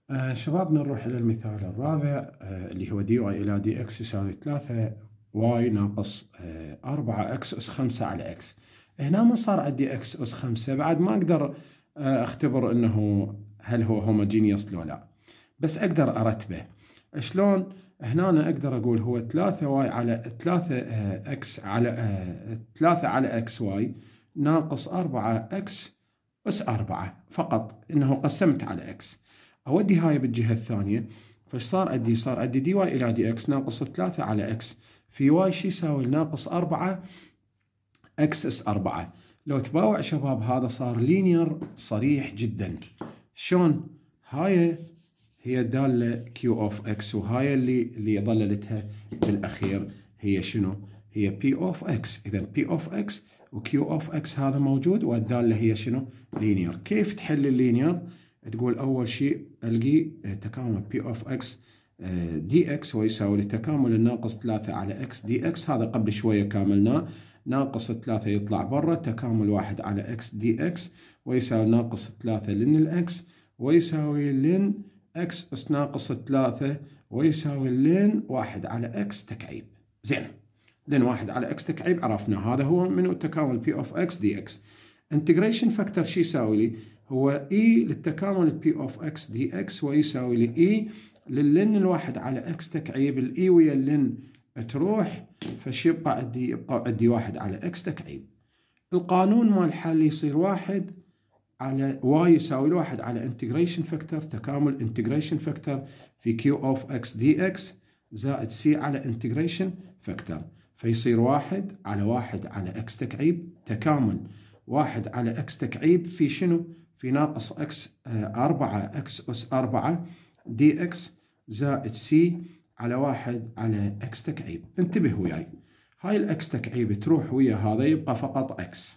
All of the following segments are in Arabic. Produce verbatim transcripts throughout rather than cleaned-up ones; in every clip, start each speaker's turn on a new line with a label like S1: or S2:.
S1: آه شباب نروح إلى المثال الرابع آه اللي هو دي واي إلى دي إكس يساوي ثلاثة واي ناقص آه أربعة إكس أس خمسة على إكس. هنا ما صار عندي إكس أس خمسة، بعد ما أقدر آه أختبر إنه هل هو هوموجينيوس لو لا، بس أقدر أرتبه. شلون؟ هنا أنا أقدر أقول هو ثلاثة واي على ثلاثة آه إكس على آه ثلاثة على إكس واي ناقص أربعة إكس أس أربعة، فقط إنه قسمت على إكس. أودي هاي بالجهة الثانية، فايش صار عندي؟ صار عندي دي واي إلى دي إكس ناقص ثلاثة على إكس في واي شي يساوي ناقص أربعة إكس أس أربعة. لو تباوع شباب هذا صار لينير صريح جدا. شون؟ هاي هي الدالة كيو أوف إكس، وهاي اللي اللي ظللتها بالأخير هي شنو؟ هي بي أوف إكس. إذا بي أوف إكس وكيو أوف إكس هذا موجود، والدالة هي شنو؟ لينير. كيف تحل اللينير؟ تقول أول شيء ألقي تكامل بي أوف إكس دي إكس ويساوي لتكامل الناقص ثلاثة على إكس دي إكس، هذا قبل شوية كاملناه، ناقص ثلاثة يطلع برا، تكامل واحد على إكس دي إكس ويساوي ناقص ثلاثة لن الإكس ويساوي لن إكس أس ناقص ثلاثة ويساوي لن واحد على إكس تكعيب. زين، لن واحد على إكس تكعيب عرفنا، هذا هو منو تكامل بي أوف إكس دي إكس. انتجريشن فاكتور شي يساوي لي؟ هو اي للتكامل بي اوف اكس دي اكس ويساوي لي اي للن الواحد على اكس تكعيب، الاي ويا اللن تروح، فش يبقى عندي؟ يبقى عندي واحد على اكس تكعيب. القانون مال الحل يصير واحد على واي يساوي واحد على انتجريشن فاكتور تكامل انتجريشن فاكتور في كيو اوف اكس دي اكس زائد سي على انتجريشن فاكتور، فيصير واحد على واحد على اكس تكعيب تكامل واحد على اكس تكعيب في شنو؟ في ناقص اكس أربعة اكس أس أربعة دي اكس زائد سي على واحد على اكس تكعيب. انتبه وياي، هاي الاكس تكعيب تروح ويا هذا يبقى فقط اكس،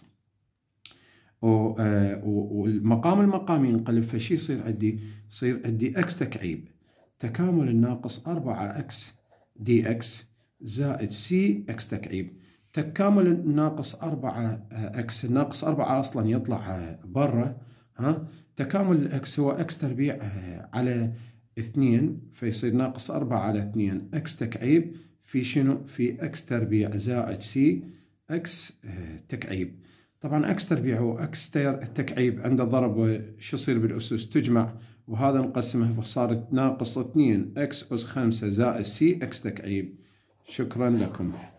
S1: والمقام المقام ينقلب، فشي يصير عندي؟ يصير عندي اكس تكعيب تكامل الناقص أربعة اكس دي اكس زائد سي اكس تكعيب. تكامل الناقص أربعة اكس، الناقص أربعة أصلا يطلع برا، ها، تكامل الإكس هو إكس تربيع على اثنين، فيصير ناقص أربعة على اثنين إكس تكعيب في شنو؟ في إكس تربيع زائد سي إكس تكعيب. طبعا إكس تربيع هو إكس تكعيب عند ضرب شو يصير بالأسس؟ تجمع، وهذا نقسمه فصارت ناقص اثنين إكس أس خمسة زائد سي إكس تكعيب. شكرا لكم.